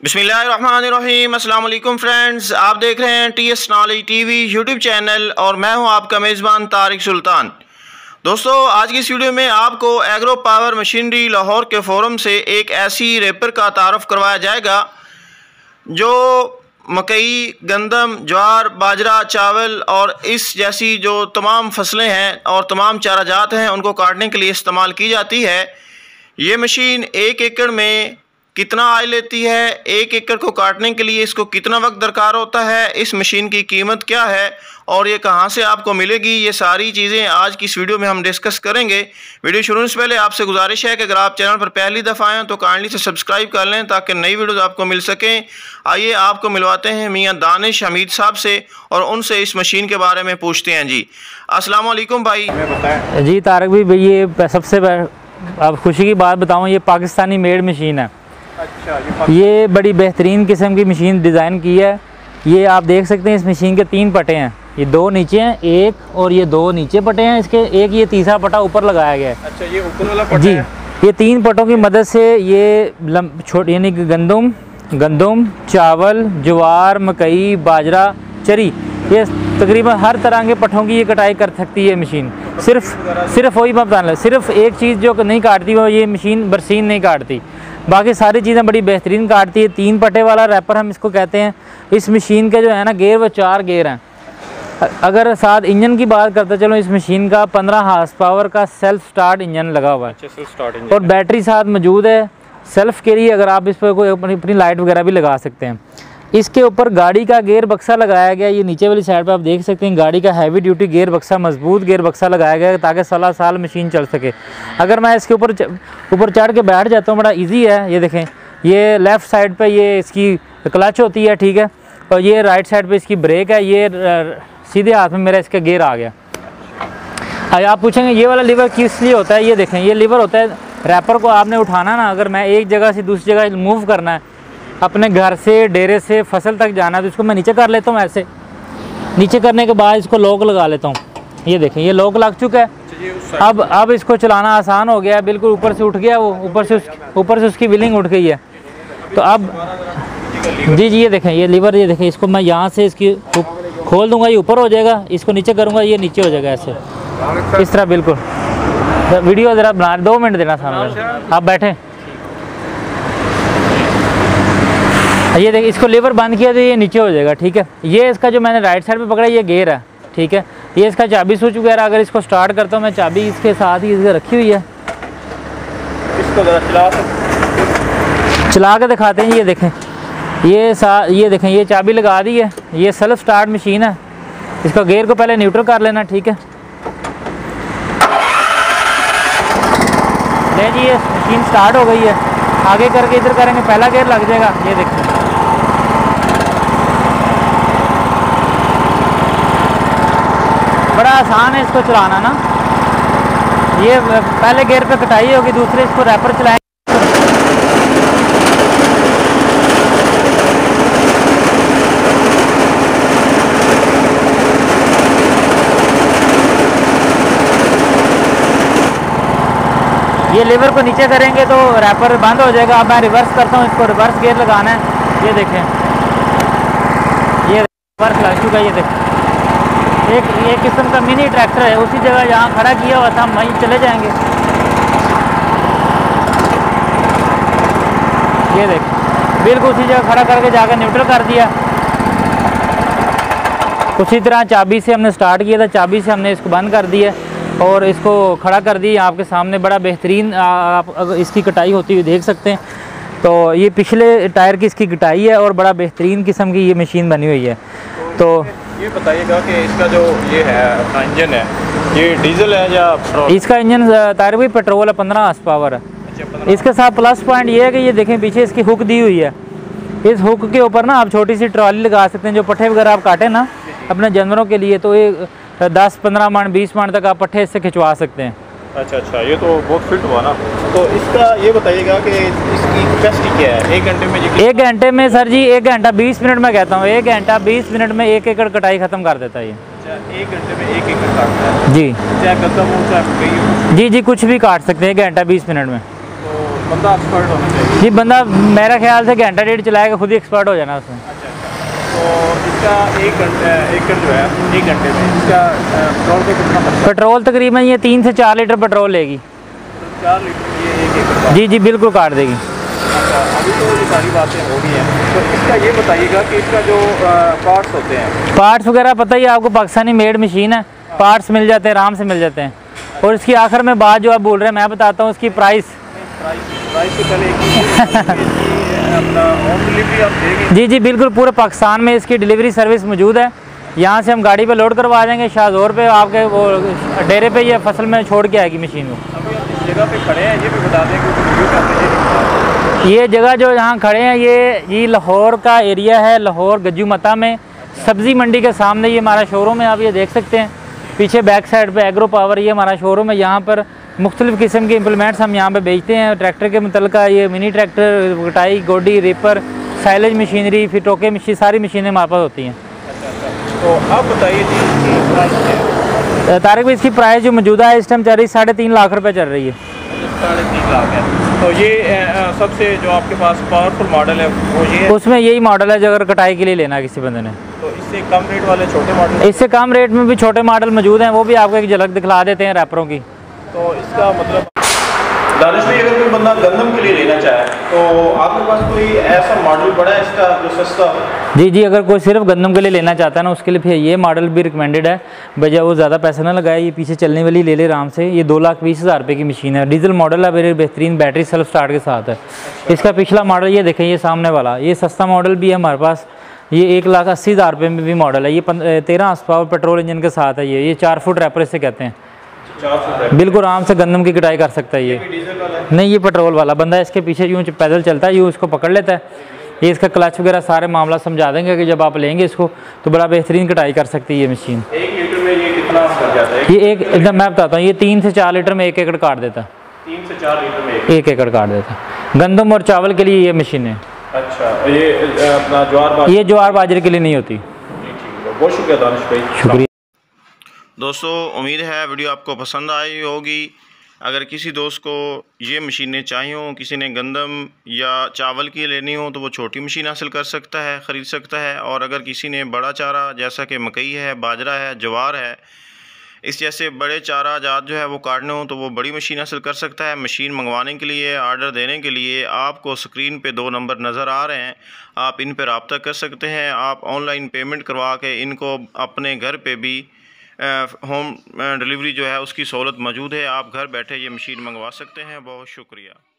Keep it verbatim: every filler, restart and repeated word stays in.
बिस्मिल्लाहिर्रहमानिर्रहीम। अस्सलाम वालेकुम फ्रेंड्स, आप देख रहे हैं T S knowledge TV YouTube channel और मैं हूं आपका मेज़बान तारिक सुल्तान। दोस्तों, आज की इस वीडियो में आपको एग्रो पावर मशीनरी लाहौर के फोरम से एक ऐसी रेपर का तारुफ करवाया जाएगा जो मकई, गंदम, ज्वार, बाजरा, चावल और इस जैसी जो तमाम फसलें हैं और तमाम चारा जात हैं उनको काटने के लिए इस्तेमाल की जाती है। ये मशीन एक एकड़ में कितना आय लेती है, एक एकड़ को काटने के लिए इसको कितना वक्त दरकार होता है, इस मशीन की कीमत क्या है और ये कहाँ से आपको मिलेगी, ये सारी चीज़ें आज की इस वीडियो में हम डिस्कस करेंगे। वीडियो शुरू से पहले आपसे गुजारिश है कि अगर आप चैनल पर पहली दफ़ा आएँ तो काइंडली से सब्सक्राइब कर लें ताकि नई वीडियोज़ आपको मिल सकें। आइए आपको मिलवाते हैं मियाँ दानिश हमीद साहब से और उनसे इस मशीन के बारे में पूछते हैं। जी अस्सलाम वालेकुम भाई। बताएं जी तारक भाई, ये सबसे अब खुशी की बात बताऊँ, ये पाकिस्तानी मेड मशीन है। अच्छा, ये, ये बड़ी बेहतरीन किस्म की मशीन डिज़ाइन की है। ये आप देख सकते हैं, इस मशीन के तीन पट्टे हैं, ये दो नीचे हैं एक और ये दो नीचे पट्टे हैं इसके, एक ये तीसरा पट्टा ऊपर लगाया गया है। अच्छा, ये ऊपर वाला पट्टा जी है। ये तीन पट्टों की मदद से ये छोटे यानी कि गंदम गंदम चावल, ज्वार, मकई, बाजरा, चरी, ये तकरीबन हर तरह के पट्टों की ये कटाई कर सकती है मशीन। सिर्फ सिर्फ वही मैं बताना, सिर्फ एक चीज़ जो नहीं काटती वो ये मशीन बरसीन नहीं काटती, बाकी सारी चीज़ें बड़ी बेहतरीन काटती है। तीन पट्टे वाला रैपर हम इसको कहते हैं। इस मशीन के जो है ना गेयर, वो चार गेयर हैं। अगर साथ इंजन की बात करते चलो, इस मशीन का पंद्रह हार्स पावर का सेल्फ स्टार्ट इंजन लगा हुआ है। अच्छा, स्टार्ट इंजन और बैटरी साथ मौजूद है। सेल्फ के लिए अगर आप इस पर कोई अपनी अपनी लाइट वगैरह भी लगा सकते हैं। इसके ऊपर गाड़ी का गेयर बक्सा लगाया गया, ये नीचे वाली साइड पे आप देख सकते हैं गाड़ी का हैवी ड्यूटी गेयर बक्सा, मजबूत गेयर बक्सा लगाया गया है ताकि सोलह साल मशीन चल सके। अगर मैं इसके ऊपर ऊपर चढ़ के बैठ जाता हूँ, बड़ा इजी है। ये देखें, ये लेफ़्ट साइड पे ये इसकी क्लच होती है, ठीक है, और ये राइट साइड पे इसकी ब्रेक है। ये सीधे हाथ में मेरा इसका गेयर आ गया। अब आप पूछेंगे ये वाला लीवर किस लिए होता है। ये देखें, ये लीवर होता है रैपर को आपने उठाना ना, अगर मैं एक जगह से दूसरी जगह मूव करना है, अपने घर से डेरे से फसल तक जाना है, तो इसको मैं नीचे कर लेता हूँ। ऐसे नीचे करने के बाद इसको लॉक लगा लेता हूँ। ये देखें, ये लॉक लग चुका है। अब अब इसको चलाना आसान हो गया है, बिल्कुल ऊपर से उठ गया वो, ऊपर से ऊपर से उसकी व्हीलिंग उठ गई है। तो अब जी जी ये देखें, ये लीवर, ये देखें, इसको मैं यहाँ से इसकी खोल दूँगा, ये ऊपर हो जाएगा, इसको नीचे करूँगा, ये नीचे हो जाएगा ऐसे, इस तरह बिल्कुल। वीडियो ज़रा बना, दो मिनट देना सामने, आप बैठें। ये देखिए, इसको लीवर बंद किया तो ये नीचे हो जाएगा, ठीक है। ये इसका जो मैंने राइट साइड पे पकड़ा, ये गेयर है, ठीक है। ये इसका चाबी स्विच वगैरह, अगर इसको स्टार्ट करता हूँ मैं, चाबी इसके साथ ही इसके रखी हुई है। इसको ज़रा चला चला के दिखाते हैं। ये देखें, ये सा ये देखें, ये चाबी लगा दी है। ये सेल्फ स्टार्ट मशीन है। इसका गेयर को पहले न्यूट्रल कर लेना, ठीक है। ले जी, ये मशीन स्टार्ट हो गई है। आगे करके इधर करेंगे, पहला गेयर लग जाएगा। ये देखें, बड़ा आसान है इसको चलाना ना। ये पहले गेयर पे कटाई होगी, दूसरे इसको रैपर चलाएंगे। ये लीवर को नीचे करेंगे तो रैपर बंद हो जाएगा। अब मैं रिवर्स करता हूँ, इसको रिवर्स गेयर लगाना है। ये देखें, ये रिवर्स लग चुका है। ये देखें, एक एक किस्म का मिनी ट्रैक्टर है। उसी जगह जहाँ खड़ा किया हुआ था हम वहीं चले जाएंगे। ये देखें, बिल्कुल उसी जगह खड़ा करके जाकर न्यूट्रल कर दिया। उसी तरह चाबी से हमने स्टार्ट किया था, चाबी से हमने इसको बंद कर दिया और इसको खड़ा कर दी आपके सामने। बड़ा बेहतरीन आप अगर इसकी कटाई होती हुई देख सकते हैं। तो ये पिछले टायर की इसकी कटाई है और बड़ा बेहतरीन किस्म की ये मशीन बनी हुई है। तो ये बताइएगा कि इसका जो ये है अपना इंजन है, ये डीजल है या पेट्रोल? इसका इंजन तार भी पेट्रोल है, पंद्रह हार्स पावर है। अच्छा, इसके साथ प्लस पॉइंट ये है कि ये देखें पीछे इसकी हुक दी हुई है। इस हुक के ऊपर ना आप छोटी सी ट्रॉली लगा सकते हैं। जो पट्ठे वगैरह आप काटें ना अपने जानवरों के लिए, तो ये दस पंद्रह मन बीस मन तक आप पट्ठे इससे खिंचवा सकते हैं। अच्छा अच्छा, ये तो बहुत फिट हुआ ना। तो इसका ये बताइएगा कि इसकी कैपेसिटी क्या है एक घंटे में? एक घंटे में सर जी, एक घंटा बीस मिनट में कहता हूँ, एक घंटा बीस मिनट में एक एकड़ कटाई ख़त्म कर देता है ये। अच्छा, एक घंटे में एक एकड़ काटता है जी। चाहे गंदम हो चाहे मकई हो? जी जी, कुछ भी काट सकते हैं एक घंटा बीस मिनट में। तो बंदा एक्सपर्ट होना चाहिए। जी बंदा मेरा ख्याल से घंटा डेढ़ चलाएगा खुद ही एक्सपर्ट हो जाना उसमें। अच्छा अच्छा। तो इसका एक घंटे एक घंटे जो है एक घंटे में इसका पेट्रोल का कितना खर्चा? पेट्रोल तकरीबन ये तीन से चार लीटर पेट्रोल लेगी। तो चार लीटर ये एक एक जी जी बिल्कुल काट देगी। अच्छा, अभी तो ये सारी बातें हो गई हैं, तो इसका ये बताइएगा कि इसका जो पार्ट्स होते हैं, पार्ट्स वगैरह पता ही आपको पाकिस्तानी मेड मशीन है, पार्ट्स मिल जाते हैं आराम से मिल जाते हैं। और इसकी आखिर में बात जो आप बोल रहे हैं मैं बताता हूँ इसकी प्राइस। प्राइस से पहले अपना होम डिलीवरी आप देंगे? जी जी बिल्कुल, पूरे पाकिस्तान में इसकी डिलीवरी सर्विस मौजूद है। यहाँ से हम गाड़ी पे लोड करवा देंगे, शाहजोर पे आपके वो डेरे पे ये फसल में छोड़ के आएगी मशीन को। अभी हम जिस जगह पे खड़े हैं ये भी बता दें क्योंकि ये जगह जो यहाँ खड़े हैं ये ये लाहौर का एरिया है, लाहौर गज्जू मता में सब्ज़ी मंडी के सामने ये हमारा शोरूम है। आप ये देख सकते हैं पीछे बैक साइड पे एग्रो पावर, ये हमारा शोरूम है। यहाँ पर मुख्तलिफ़ किस्म के इम्प्लीमेंट्स हम यहाँ पे बेचते हैं। ट्रैक्टर के मुतल्लिक़ ये मिनी ट्रैक्टर, कटाई, गोडी, रिपर, साइलेज मशीनरी, फिर टोके मशीन, सारी मशीनें हमारे पास होती हैं। तो आप बताइए जी इसकी प्राइस क्या है? तारिक भाई इसकी प्राइस जो मौजूदा है इस टाइम चल रही है साढ़े तीन लाख रुपये चल रही है। साढ़े तीन लाख है। तो ये आ, सबसे जो आपके पास पावरफुल मॉडल है वो ये है? उसमें यही मॉडल है जो अगर कटाई के लिए लेना है किसी बंदे ने। तो इससे कम रेट वाले छोटे मॉडल? इससे कम रेट में भी छोटे मॉडल मौजूद हैं, वो भी आपको एक झलक दिखला देते हैं रैपरों की। तो इसका मतलब दानिश भाई अगर कोई बंदा गंदम के लिए लेना चाहे तो आपके पास कोई ऐसा मॉडल पड़ा है इसका जो सस्ता? जी जी, अगर कोई सिर्फ गंदम के लिए लेना चाहता है ना उसके लिए फिर ये मॉडल भी रिकमेंडेड है। बजाय वो ज़्यादा पैसा ना लगाए, ये पीछे चलने वाली ले ले आराम से। ये दो लाख बीस हज़ार रुपये की मशीन है, डीजल मॉडल है, मेरे बेहतरीन बैटरी सेल्फ स्टार्ट के साथ है। इसका पिछला मॉडल ये देखें, ये सामने वाला ये सस्ता मॉडल भी है हमारे पास, ये एक लाख अस्सी हज़ार रुपये में भी मॉडल है। ये तेरह हॉर्स पावर पेट्रोल इंजन के साथ है। ये ये चार फुट रैपर से कहते हैं। बिल्कुल आराम से गंदम की कटाई कर सकता है। ये नहीं, ये पेट्रोल वाला बंदा इसके पीछे यूँ पैदल चलता है, यूँ इसको पकड़ लेता है। ये इसका क्लच वगैरह सारे मामला समझा देंगे कि जब आप लेंगे इसको तो बड़ा बेहतरीन कटाई कर सकती है ये मशीन। एक लीटर में ये कितना कर जाता है? ये एक एकदम मैं बताता हूँ, ये तीन से चार लीटर में एक एकड़ काट देता है। तीन से चार लीटर में एक, एक एकड़ काट देता है। गंदम और चावल के लिए ये मशीन है। अच्छा, ये अपना ज्वार बाजरे? ये ज्वार बाजरे के लिए नहीं होती। बहुत शुक्रिया दानिश भाई। शुक्रिया दोस्तों, उम्मीद है वीडियो आपको पसंद आई होगी। अगर किसी दोस्त को ये मशीनें चाहिए हों, किसी ने गंदम या चावल की लेनी हो तो वो छोटी मशीन हासिल कर सकता है, ख़रीद सकता है। और अगर किसी ने बड़ा चारा जैसा कि मकई है, बाजरा है, ज्वार है, इस जैसे बड़े चारा जात जो है वो काटने हो तो वो बड़ी मशीन हासिल कर सकता है। मशीन मंगवाने के लिए, आर्डर देने के लिए आपको स्क्रीन पे दो नंबर नज़र आ रहे हैं, आप इन पर रब्ता कर सकते हैं। आप ऑनलाइन पेमेंट करवा के इनको अपने घर पे भी होम डिलीवरी जो है उसकी सहूलत मौजूद है। आप घर बैठे ये मशीन मंगवा सकते हैं। बहुत शुक्रिया।